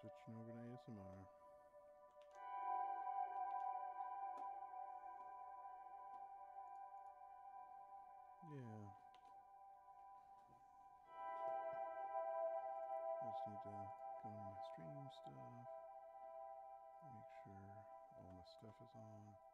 switching over to ASMR. Yeah. I just need to go into my stream stuff. Make sure all my stuff is on.